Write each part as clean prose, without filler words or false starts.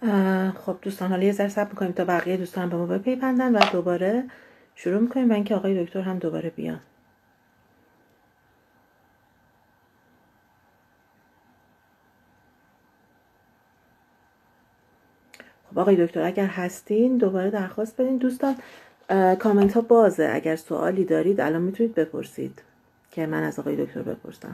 خب دوستان، حالا یه ذره صبر می‌کنیم تا بقیه دوستان به ما بپیوندن و دوباره شروع می‌کنیم و اینکه آقای دکتر هم دوباره بیان. خب آقای دکتر اگر هستین دوباره درخواست بدین. دوستان کامنت ها بازه، اگر سوالی دارید الان میتونید بپرسید که من از آقای دکتر بپرسم.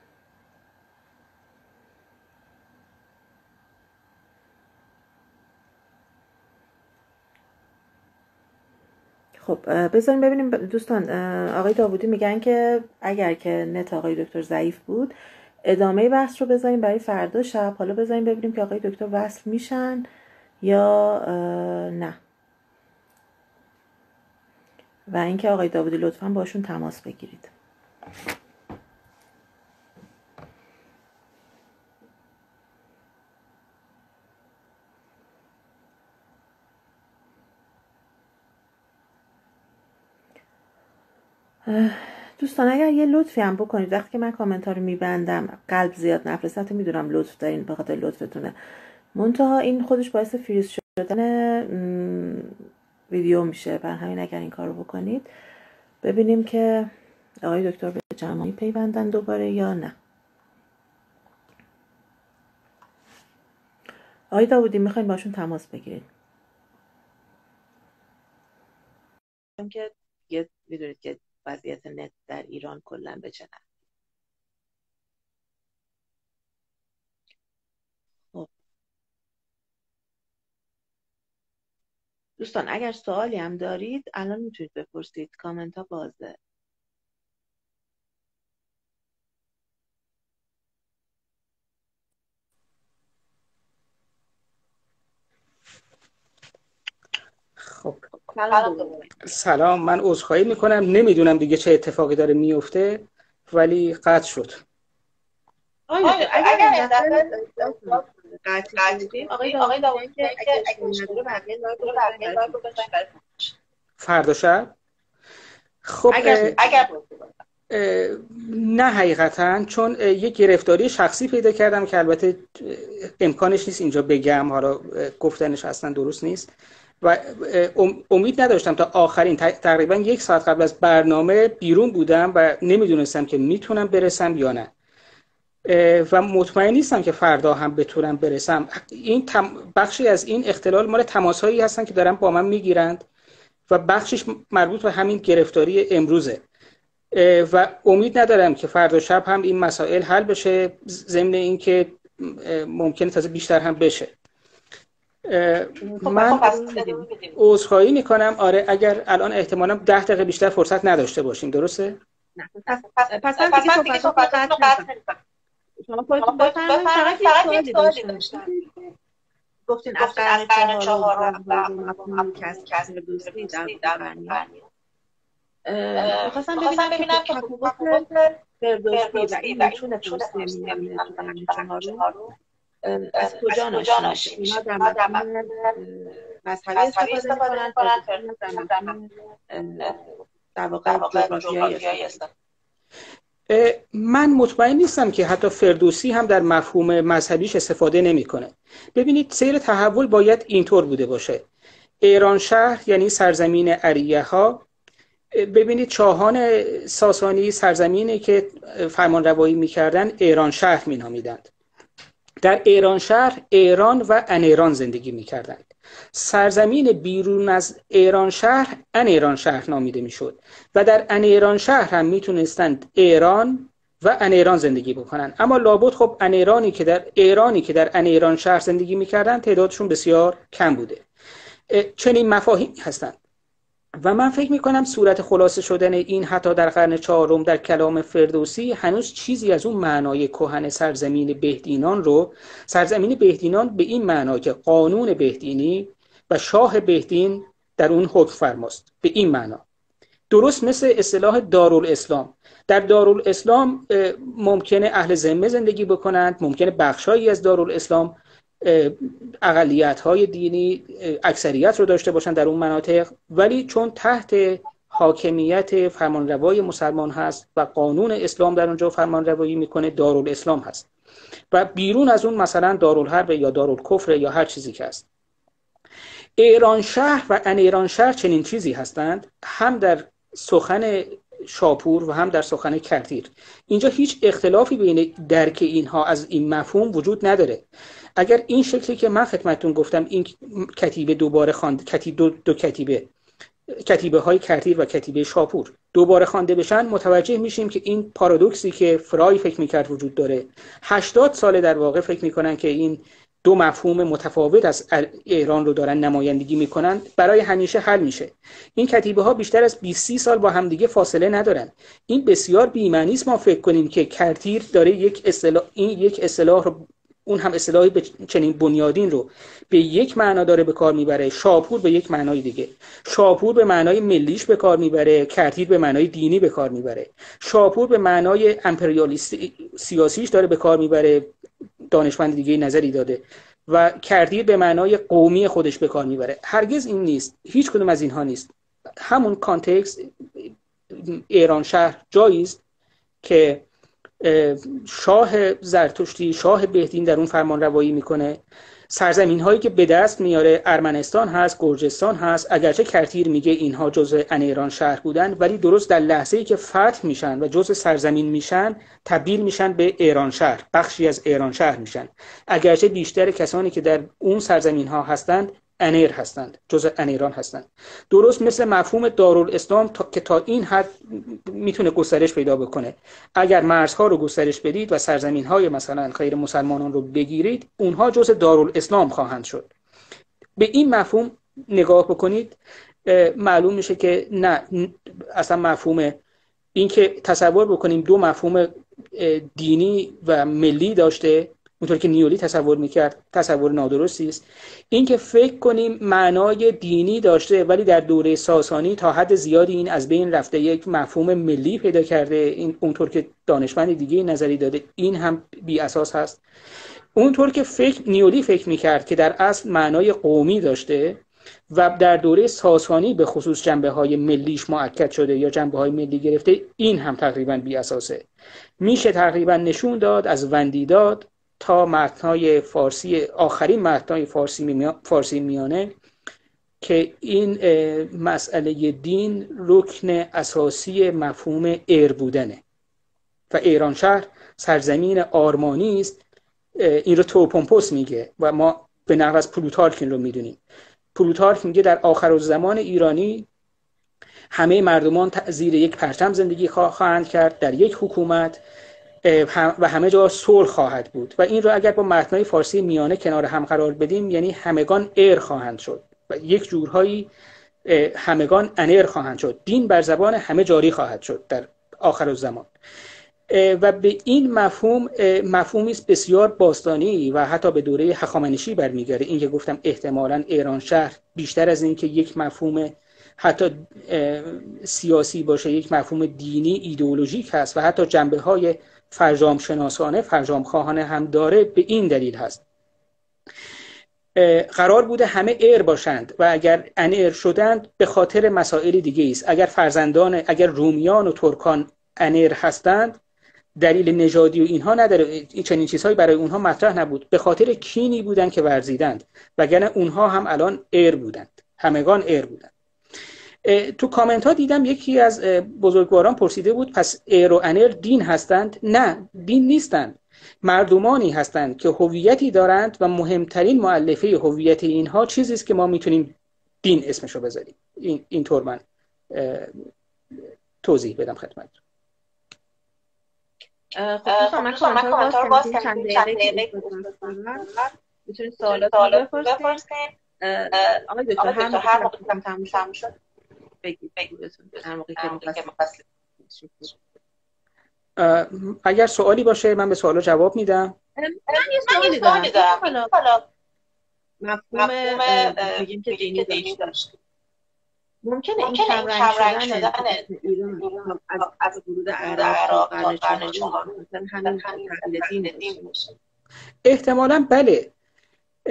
خب بذاریم ببینیم دوستان. آقای داوودی میگن که اگر که نت آقای دکتر ضعیف بود ادامه بحث رو بذاریم برای فردا شب. حالا بذاریم ببینیم که آقای دکتر وصل میشن یا نه، و اینکه آقای داوودی لطفاً باشون تماس بگیرید. دوستان اگر یه لطفی هم بکنید، وقتی که من کامنت ها رو میبندم قلب زیاد نفرستم، میدونم لطف دارین، به خاطر لطفتونه، منتها این خودش باعث فریز شدن ویدیو میشه. بر همین اگر این کار رو بکنید ببینیم که آقای دکتر به جمعی پیوندن دوباره یا نه. آقای داوودی میخواین باشون تماس بگیرید که یه میدونید که وضعیت نت در ایران کلا به چه نحوی. خب دوستان اگر سوالی هم دارید الان میتونید بپرسید، کامنت ها بازه. خب سلام. سلام، من عذرخواهی میکنم، نمیدونم دیگه چه اتفاقی داره میفته ولی قطع شد. اگر این دفعه قطعی شدیم آقای داوودی که اگر اشکالی نداره بقیه لایو رو بزنید برای فردا شب. خب اگر نه حقیقتا، چون یک گرفتاری شخصی پیدا کردم که البته امکانش نیست اینجا بگم، حالا گفتنش اصلا درست نیست و امید نداشتم تا آخرین تقریبا 1 ساعت قبل از برنامه بیرون بودم و نمیدونستم که میتونم برسم یا نه و مطمئن نیستم که فردا هم بتونم برسم. این بخشی از این اختلال مال تماس‌هایی هستن که دارن با من میگیرند و بخشش مربوط به همین گرفتاری امروزه و امید ندارم که فردا شب هم این مسائل حل بشه، ضمن اینکه ممکنه تازه بیشتر هم بشه. من عذرخواهی میکنم. آره اگر الان احتمالاً 10 دقیقه بیشتر فرصت نداشته باشیم، درسته؟ نه پس من دیگه صحبتاتون رو قطع نمی‌کنم. شما خودتون بفرمایید. فقط یک سوالی داشتم. گفتین از قرن چهارم و مفهوم کسب دوستی در قرنیان. می‌خواستم ببینم که تفاوت فردوسی و این متون فردوسی میانه تو قرن چهارم از کجا ناشی میشه؟ اینا در مفهوم مذهبی استفاده می‌کنن در مفهوم در واقع جغرافیایی استفاده. من مطمئن نیستم که حتی فردوسی هم در مفهوم مذهبیش استفاده نمیکنه. ببینید سیر تحول باید اینطور بوده باشه. ایران شهر یعنی سرزمین اریه ها، ببینید شاهان ساسانی سرزمینی که فرمانروایی میکردن ایران شهر مینامیدند. در ایران شهر ایران و انیران زندگی میکردند. سرزمین بیرون از ایران شهر انیران شهر نامیده میشد و در انیران شهر هم میتونستند ایران و انیران زندگی بکنن، اما لابد خب ایرانی که در انیران شهر زندگی میکردن تعدادشون بسیار کم بوده. چنین مفاهیمی هستند و من فکر میکنم صورت خلاصه شدن این حتی در قرن چهارم در کلام فردوسی هنوز چیزی از اون معنای کهن سرزمین بهدینان به این معنا که قانون بهدینی و شاه بهدین در اون حکم فرماست، به این معنا. درست مثل اصطلاح دارالاسلام. در دارالاسلام ممکنه اهل ذمه زندگی بکنند، ممکنه بخشایی از دارالاسلام اقلیت‌های دینی اکثریت رو داشته باشن در اون مناطق، ولی چون تحت حاکمیت فرمانروای مسلمان هست و قانون اسلام در اونجا فرمانروایی میکنه، دارالاسلام هست و بیرون از اون مثلا دارالحرب یا دارالکفر یا هر چیزی که هست. ایران شهر و ان ایران شهر چنین چیزی هستند، هم در سخن شاپور و هم در سخن کرتیر. اینجا هیچ اختلافی بین درک اینها از این مفهوم وجود نداره. اگر این شکلی که من خدمتتون گفتم، این کتیبه دوباره خواند، دو کتیبه های کرتیر و کتیبه شاپور دوباره خوانده بشن، متوجه میشیم که این پارادوکسی که فرای فکر میکرد وجود داره. 80 ساله در واقع فکر میکنن که این دو مفهوم متفاوت از ایران رو دارن نمایندگی میکنن، برای همیشه حل میشه. این کتیبه ها بیشتر از 20-30 سال با همدیگه فاصله ندارن. این بسیار بی‌معنی است ما فکر کنیم که کرتیر داره یک اصطلاح رو، اون هم اصطلاحی چنین بنیادین رو به یک معنا داره به کار میبره، شاپور به یک معنای دیگه. شاپور به معنای ملیش به کار میبره، کرتیر به معنای دینی به کار میبره. شاپور به معنای امپریالیست سیاسیش داره به کار میبره، دانشمند دیگه نظری داده، و کرتیر به معنای قومی خودش به کار میبره. هرگز این نیست، هیچ کدوم از اینها نیست. همون کانتکست ایران شهر جایی است که شاه زرتشتی، شاه بهدین در اون فرمان روایی میکنه. سرزمین هایی که به دست میاره ارمنستان هست، گرجستان هست، اگرچه کرتیر میگه اینها جزء ان ایران شهر بودن، ولی درست در لحظه‌ای که فتح میشن و جزء سرزمین میشن تبدیل میشن به ایران شهر، بخشی از ایران شهر میشن، اگرچه بیشتر کسانی که در اون سرزمین ها هستند انیر هستند، جزء ان ایران هستند. درست مثل مفهوم دارالاسلام که تا این حد میتونه گسترش پیدا بکنه. اگر مرزها رو گسترش بدید و سرزمین های مثلا غیر مسلمانان رو بگیرید، اونها جزء دارالاسلام خواهند شد. به این مفهوم نگاه بکنید، معلوم میشه که نه، اصلا مفهوم این که تصور بکنیم دو مفهوم دینی و ملی داشته، اونطور که نیولی تصور میکرد، تصور نادرستی است. این که فکر کنیم معنای دینی داشته ولی در دوره ساسانی تا حد زیادی این از بین رفته، یک مفهوم ملی پیدا کرده، این اونطور که دانشمند دیگه نظری داده، این هم بی اساس هست. اونطور که نیولی فکر میکرد که در اصل معنای قومی داشته و در دوره ساسانی به خصوص جنبه‌های ملیش مؤکد شده یا جنبه‌های ملی گرفته، این هم تقریبا بی اساسه. میشه تقریبا نشون داد از وندیداد تا متن‌های فارسی، آخرین متن‌های فارسی میانه، که این مسئله دین رکن اساسی مفهوم ایر بودنه و ایران شهر سرزمین آرمانی است. این رو توپومپوس میگه و ما به نحو از پلوتارک این رو میدونیم. پلوتارک میگه در آخرالزمان ایرانی همه مردمان زیر یک پرچم زندگی خواهند کرد، در یک حکومت، و همه جا صلح خواهد بود. و این رو اگر با متن‌های فارسی میانه کنار هم قرار بدیم، یعنی همگان ایر خواهند شد و یک جورهایی همگان انیر خواهند شد. دین بر زبان همه جاری خواهد شد در آخر الزمان. و به این مفهوم، مفهومی است بسیار باستانی و حتی به دوره هخامنشی برمیگرده. این که گفتم احتمالاً ایران شهر بیشتر از این که یک مفهوم حتی سیاسی باشه، یک مفهوم دینی ایدئولوژیک هست و حتی جنبه‌های فرجام شناسانه، فرجام خواهانه هم داره. به این دلیل هست قرار بوده همه ایر باشند و اگر انیر شدند به خاطر مسائل دیگه است. اگر رومیان و ترکان انیر هستند، دلیل نژادی و اینها نداره، این چنین چیزهایی برای اونها مطرح نبود، به خاطر کینی بودند که ورزیدند، وگرنه اونها هم الان ایر بودند، همگان ایر بودند. تو کامنت ها دیدم یکی از بزرگواران پرسیده بود پس ایر و انیر دین هستند؟ نه، دین نیستند، مردمانی هستند که هویتی دارند و مهمترین مؤلفه هویت اینها چیزی است که ما میتونیم دین اسمشو بذاریم. اینطور من توضیح بدم خدمت. خب من کامنت‌ها رو باز چند دقیقه میتونید سوالات رو بپرسین. آقای دکتر هر موقع تموم شد بگید هر موقعی که مفصل. اگر سوالی باشه من به سوالا جواب میدم. من یه سوالی دارم. حالا مفهوم میگیم که دینی داشت. ممکنه این کم رنگ شدن ایران از ورود عرب تا قرن چهارم مثلا همین تغییر دین باشه؟ احتمالاً بله.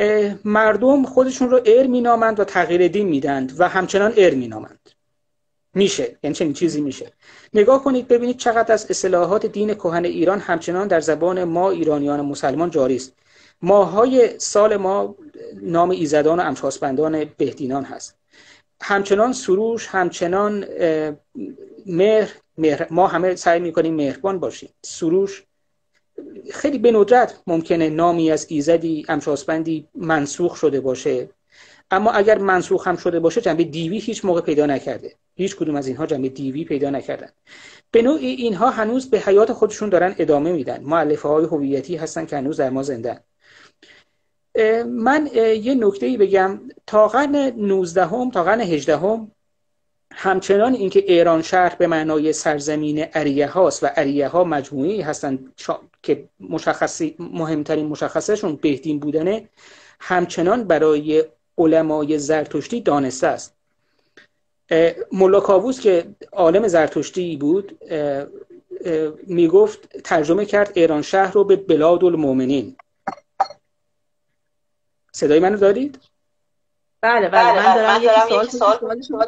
مردم خودشون رو ایر مینامند و تغییر دین میدند و همچنان ایر مینامند. میشه، یعنی چنین چیزی میشه. نگاه کنید ببینید چقدر از اصطلاحات دین کهن ایران همچنان در زبان ما ایرانیان مسلمان جاری است. ماهای سال ما نام ایزدان و امشاسپندان بهدینان هست. همچنان سروش، همچنان مهر ما همه سعی میکنیم مهربان باشیم. سروش خیلی به ندرت ممکنه نامی از ایزدی امشاسپندی منسوخ شده باشه، اما اگر منسوخ هم شده باشه جنبه دیوی هیچ موقع پیدا نکرده. هیچ کدوم از اینها جنبه دیوی پیدا نکردن. به نوعی اینها هنوز به حیات خودشون دارن ادامه میدن. مؤلفه های هویتی هستن که هنوز در ما زندن. من یه نکته‌ای بگم، تا قرن 19 تا قرن 18 همچنان اینکه ایران شهر به معنای سرزمین اریه هاست و اریه ها مجموعی هستن که مهمترین مشخصشون بهدین بودنه، همچنان برای علمای زرتشتی دانسته است. ملا کاووس که عالم زرتشتی بود میگفت، ترجمه کرد ایران شهر رو به بلاد المؤمنین. صدای منو دارید؟ بله من دارم یکی سوال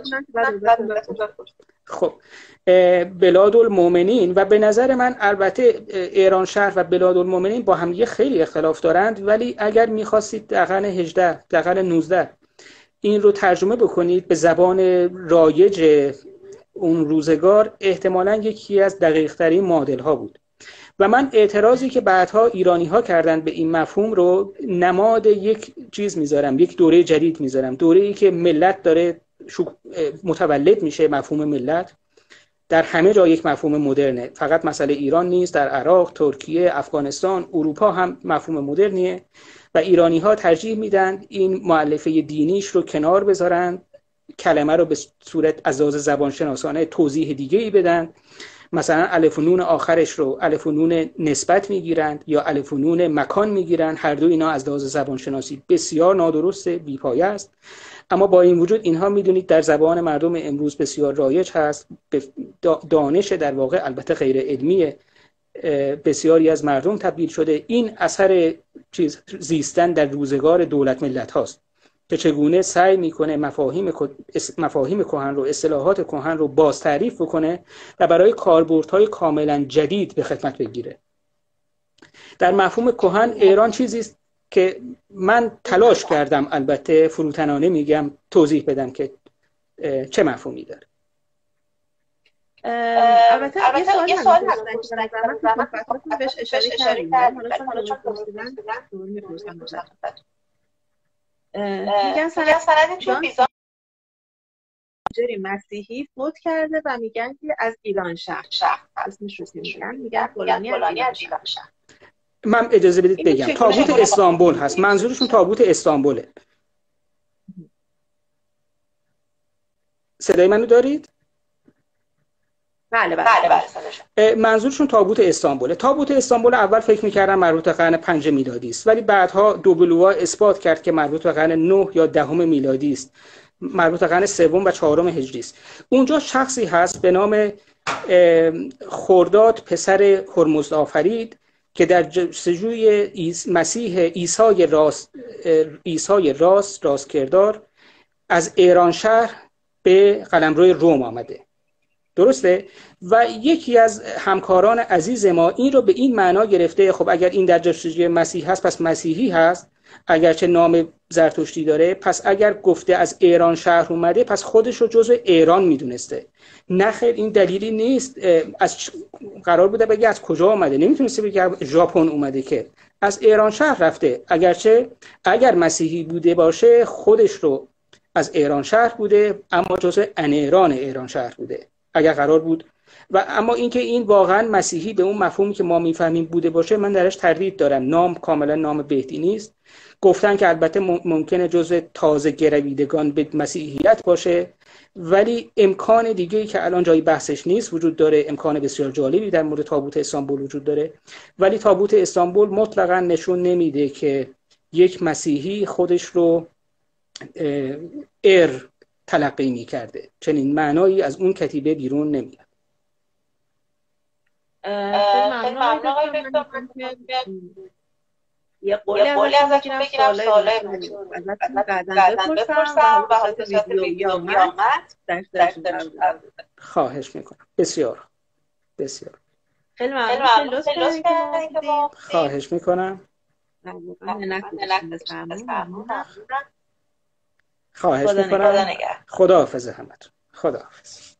خب بلاد المؤمنین، و به نظر من البته ایران شهر و بلاد المؤمنین با هم خیلی اختلاف دارند، ولی اگر میخواستید در قرن 18 در قرن 19 این رو ترجمه بکنید به زبان رایج اون روزگار، احتمالاً یکی از دقیق‌ترین معادل ها بود. و من اعتراضی که بعدها ایرانی ها کردن به این مفهوم رو نماد یک چیز میذارم، یک دوره جدید میذارم، دوره‌ای که ملت داره متولد میشه. مفهوم ملت در همه جا یک مفهوم مدرنه، فقط مسئله ایران نیست، در عراق، ترکیه، افغانستان، اروپا هم مفهوم مدرنیه و ایرانی ها ترجیح میدن این مؤلفه دینیش رو کنار بذارن، کلمه رو به صورت از لحاظ زبانشناسانه توضیح دیگه ای بدن، مثلا الف و نون آخرش رو الف و نون نسبت میگیرند یا الف و نون مکان میگیرند. هر دو اینا از لحاظ زبانشناسی بسیار نادرسته، بی‌پایه است. اما با این وجود اینها میدونید در زبان مردم امروز بسیار رایج هست. دانش در واقع البته غیر علمی بسیاری از مردم تبدیل شده. این اثر زیستن در روزگار دولت ملت هاست که چگونه سعی میکنه مفاهیم کهن رو، اصطلاحات کهن رو باز تعریف بکنه و برای کاربردهای کاملا جدید به خدمت بگیره. در مفهوم کهن ایران چیزی است که من تلاش کردم، البته فروتنانه میگم، توضیح بدم که چه مفهومی داره. البته یه سوال هست که بهش اشاره کردیم، حالا چون پرسیدن میگن سند چون بیزانجری مسیحی فوت کرده و میگن که از ایران شهر اسمش رو میگن فلانی از ایران شهر. من اجازه بدید بگم تابوت استانبول هست، منظورشون تابوت استانبوله. صدای منو دارید؟ بله. منظورشون تابوت استانبوله. تابوت استانبول اول فکر می‌کردن مربوط به قرن 5 میلادی است، ولی بعدها دوبلووا اثبات کرد که مربوط به قرن 9 یا 10 میلادی است، مربوط به قرن 3 و 4 هجری است. اونجا شخصی هست به نام خرداد پسر هرمزد آفرید که در جستجوی مسیح عیسی راست کردار از ایران شهر به قلمرو روم آمده. درسته؟ و یکی از همکاران عزیز ما این رو به این معنا گرفته، خب اگر این در جستجوی مسیح هست پس مسیحی هست، اگرچه نام زرتشتی داره، پس اگر گفته از ایران شهر اومده پس خودش رو جزو ایران میدونسته. نه خیر، این دلیلی نیست. از قرار بوده بگه از کجا اومده، نمیتونسته بگه ژاپن اومده، که از ایران شهر رفته. اگر مسیحی بوده باشه خودش رو از ایران شهر بوده، اما جزو انیران ایران شهر بوده اگر قرار بود. و اما اینکه این واقعا مسیحی به اون مفهومی که ما میفهمیم بوده باشه، من درش تردید دارم. نام کاملا نام بهدینی است. گفتن که البته ممکنه جزء تازه گرویدگان به مسیحیت باشه، ولی امکان دیگه‌ای که الان جای بحثش نیست وجود داره. امکان بسیار جالبی در مورد تابوت استانبول وجود داره، ولی تابوت استانبول مطلقاً نشون نمیده که یک مسیحی خودش رو تلقی می‌کرده. چنین معنایی از اون کتیبه بیرون نمیاد. یه قولی ازتون بگیرم سوالای مهمتون ازتون بعداً بپرسم و حالا به صورت ویدیو یا متن در اختیارتون قرار بدم. خواهش میکنم. بسیار بسیار خیلی ممنون که لطف کردین که ما بودیم. خواهش میکنم. منت گذاشتیم به سرمون. ممنونم. خواهش میکنم. خداحافظ همتون. خداحافظ.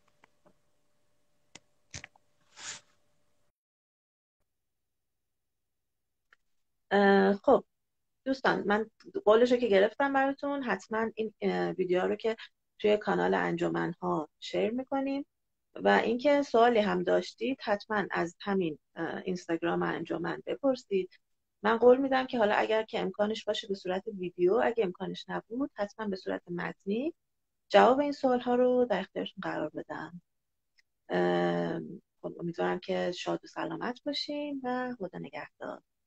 خب دوستان، من قولشو که گرفتم براتون، حتما این ویدیو رو که توی کانال انجمن ها شیر میکنیم و اینکه سوالی هم داشتید حتما از همین اینستاگرام انجمن بپرسید. من قول میدم که حالا اگر که امکانش باشه به صورت ویدیو، اگه امکانش نبود حتما به صورت متنی جواب این سوال ها رو در اختیارتون قرار بدم. خب امیدوارم که شاد و سلامت باشین و خدا نگهدار.